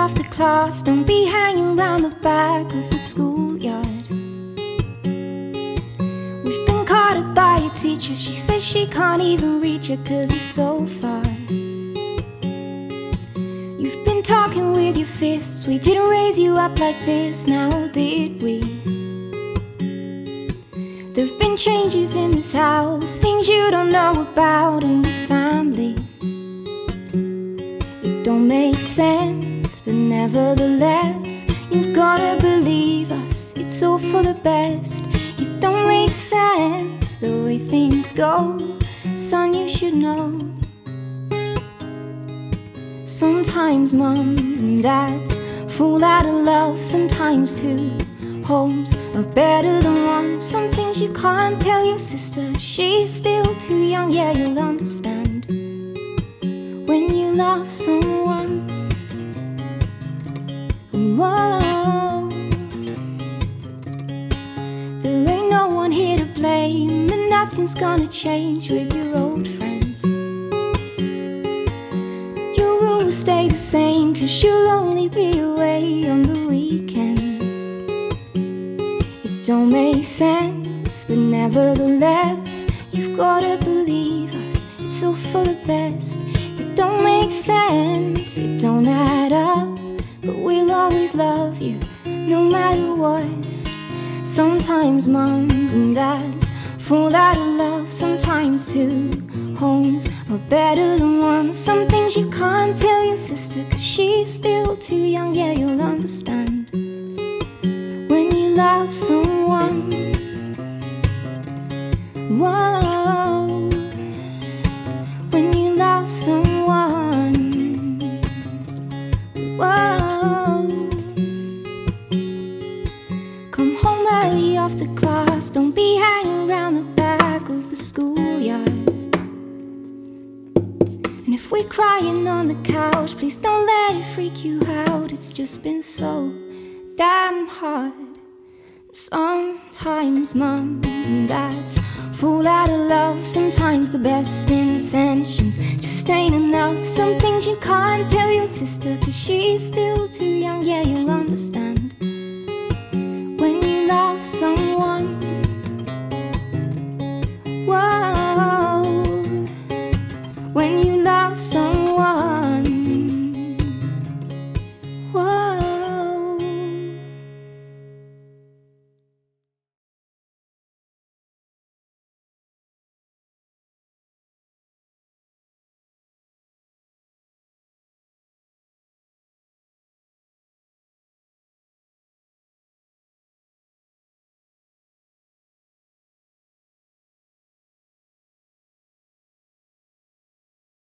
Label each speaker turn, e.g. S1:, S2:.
S1: after class, don't be hanging round the back of the schoolyard. We've been caught up by a teacher, she says she can't even reach it 'cause it's so far. You've been talking with your fists, we didn't raise you up like this, now did we? There've been changes in this house, things you don't know about in this family. It don't make sense, but nevertheless, you've gotta believe us, it's all for the best. It don't make sense, the way things go, son, you should know. Sometimes mums and dads fall out of love, sometimes two homes are better than one. Some things you can't tell your sister, she's still too young, yeah, you'll understand. When you love someone, whoa, there ain't no one here to blame, and nothing's gonna change with your old friends. Your room will stay the same, 'cause you'll only be away on the weekends. It don't make sense, but nevertheless, you've gotta believe us, it's all for the best. It don't make sense, it don't add up, but we'll always love you, no matter what. Sometimes mums and dads fall out of love, sometimes two homes are better than one. Some things you can't tell your sister, 'cause she's still too young, yeah, you'll understand. When you love someone, whoa, when you love someone, whoa. Come home early after class, don't be hanging around the back of the schoolyard. And if we're crying on the couch, please don't let it freak you out, it's just been so damn hard. Sometimes mums and dads fall out of love, sometimes the best intentions just ain't enough. Some things you can't tell your sister, 'cause she's still too young, yeah, you'll understand.